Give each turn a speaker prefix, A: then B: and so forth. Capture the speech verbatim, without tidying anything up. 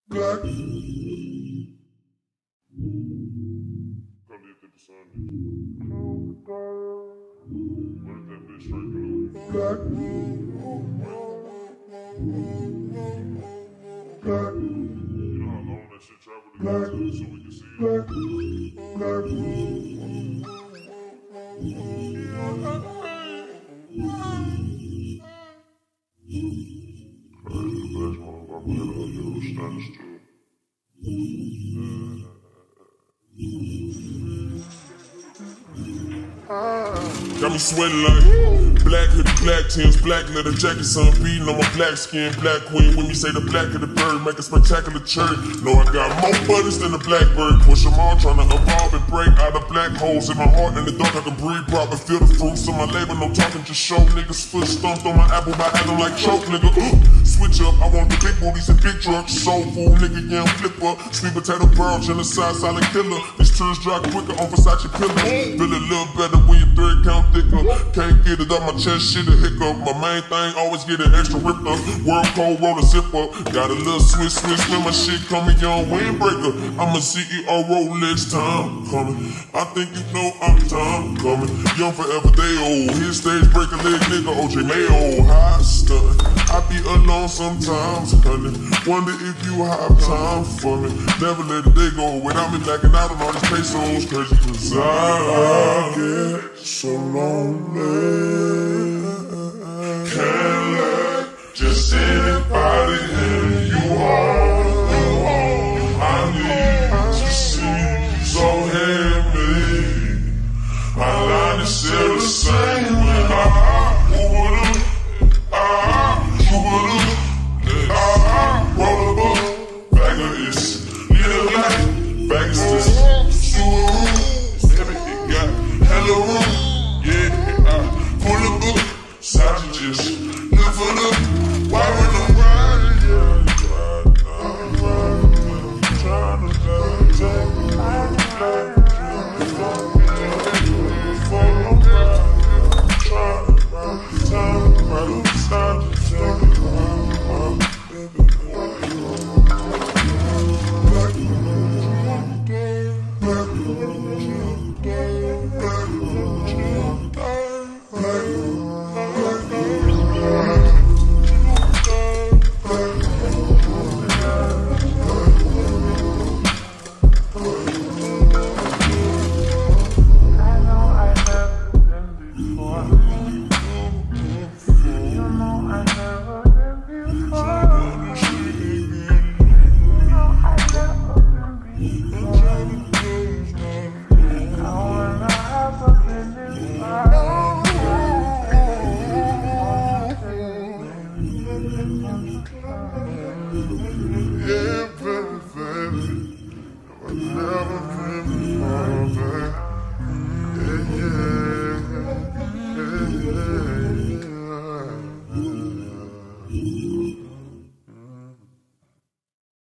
A: Black.
B: Gonna leave it to Sunday. What is that bitch straight blue?
A: Black. Black.
B: You know how long that shit traveled to
A: Black.
B: go to so we can see it?
A: Black. Black.
B: Crazy, the best one I'm gonna put up here was standstill. Got me sweating like black hoodie, black tins, black leather jacket, sun beating on my black skin, black queen. When you say the black of the bird, make a spectacular church. No, I got more buttons than the blackbird. Push them all, trying to evolve and break out of black holes in my heart. In the dark, I can breathe proper, feel the fruits of my labor. No talking, just show niggas foot stomped on my apple by acting like choke, nigga. Uh, switch up, I want the big booties and big trucks. Soul food, nigga, yeah, I'm flip up. Sweet potato barrel, genocide, silent killer. These tears dry quicker on Versace pillows. Feel a little better when your third count thicker. Can't get it up my chest, shit a hiccup. My main thing always get an extra ripped up. World cold, roll a zip up. Got a little switch, switch when my shit coming, young windbreaker. I'm a C E O, Rolex, time coming. I think you know I'm time coming. Young forever, they old. His stage break a leg, nigga, O J Mayo. High stunt. I be alone sometimes, honey. Wonder if you have time for me. Never let a day go without me backing out on all these pesos. Crazy, cause I get so lonely. Can't let just anybody in.